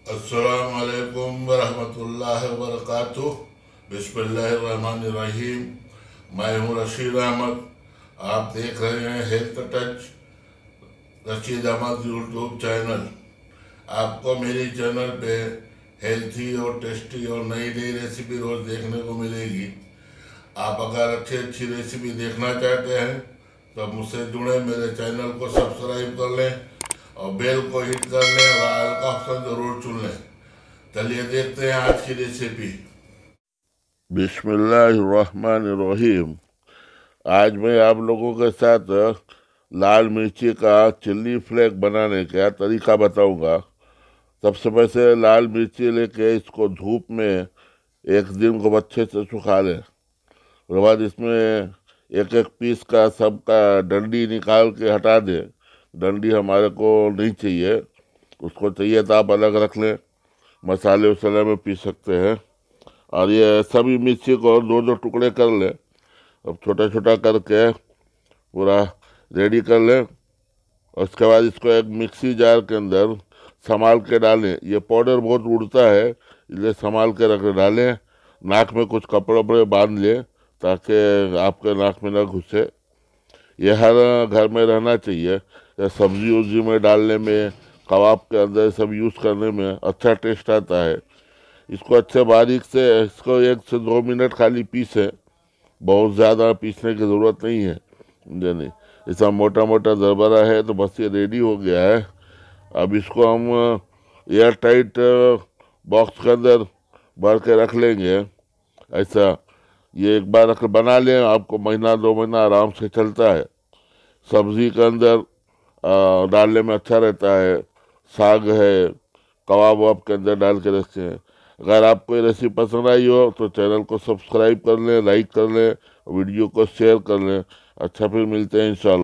अस्सलामुअलैकुम वरहमतुल्लाहि वबरकातुह। बिस्मिल्लाहिर्रहमानिर्रहीम। मैं हूँ रशीद अहमद। आप देख रहे हैं health touch Rashid Ahmed YouTube channel. आपको मेरी चैनल पे हेल्थी और टेस्टी और नई नई रेसिपी रोज़ देखने को मिलेगी। आप अगर अच्छी अच्छी रेसिपी देखना चाहते हैं तो मुझसे जुड़े, मेरे चैनल को सब्सक्राइब कर लें और बेल को हिट कर लें और ऑल का ऑप्शन ज़रूर चुन लें। चलिए देखते हैं आज की रेसिपी। बिस्मिल्लाहिर्रहमानिर्रहीम। आज मैं आप लोगों के साथ लाल मिर्ची का चिल्ली फ्लेक बनाने का तरीका बताऊंगा। सबसे पहले लाल मिर्ची लेके इसको धूप में एक दिन को अच्छे से सुखा लें। उसके बाद इसमें एक एक पीस का सबका डंडी निकाल के हटा दें। डंडी हमारे को नहीं चाहिए, उसको चाहिए तो आप अलग रख लें, मसाले वसाले में पीस सकते हैं। और ये सभी मिर्ची को दो दो टुकड़े कर लें। अब छोटा छोटा करके पूरा रेडी कर लें। उसके बाद इसको एक मिक्सी जार के अंदर संभाल के डालें। ये पाउडर बहुत उड़ता है, इसलिए संभाल के रख डालें। नाक में कुछ कपड़े वपड़े बांध लें ताकि आपके नाक में ना घुसे। ये हर घर में रहना चाहिए। या सब्जी उब्जी में डालने में, कबाब के अंदर सब यूज़ करने में अच्छा टेस्ट आता है। इसको अच्छे बारीक से इसको 1 से 2 मिनट खाली पीसें, बहुत ज़्यादा पीसने की ज़रूरत नहीं है। समझे नहीं? ऐसा मोटा मोटा दरबरा है तो बस ये रेडी हो गया है। अब इसको हम एयर टाइट बॉक्स के अंदर भर के रख लेंगे। ऐसा ये एक बार रख बना लें, आपको महीना 2 महीना आराम से चलता है। सब्ज़ी के अंदर डालने में अच्छा रहता है। साग है, कबाब वबाब के अंदर डाल के रखते हैं। अगर आपको ये रेसिपी पसंद आई हो तो चैनल को सब्सक्राइब कर लें, लाइक कर लें, वीडियो को शेयर कर लें। अच्छा, फिर मिलते हैं इंशाल्लाह।